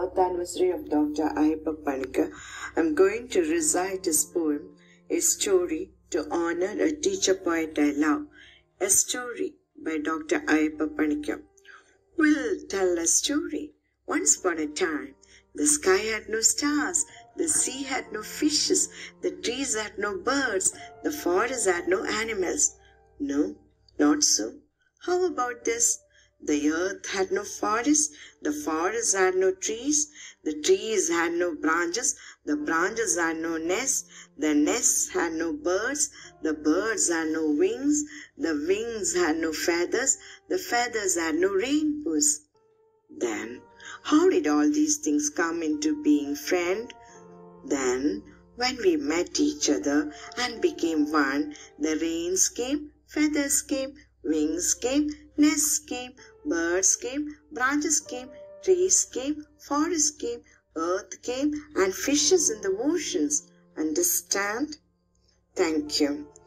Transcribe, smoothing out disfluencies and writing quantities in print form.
4th anniversary of Dr. Ayyappa Panikkar, I'm going to recite his poem, A Story to Honor a Teacher Poet I Love. A Story by Dr. Ayyappa Panikkar. We'll tell a story. Once upon a time, the sky had no stars, the sea had no fishes, the trees had no birds, the forest had no animals. No, not so. How about this? The earth had no forest, the forest had no trees, the trees had no branches, the branches had no nests, the nests had no birds, the birds had no wings, the wings had no feathers, the feathers had no rainbows. Then, how did all these things come into being, friend? Then, when we met each other and became one, the rains came, feathers came, wings came, nests came, birds came, branches came, trees came, forests came, earth came, and fishes in the oceans. Understand? Thank you.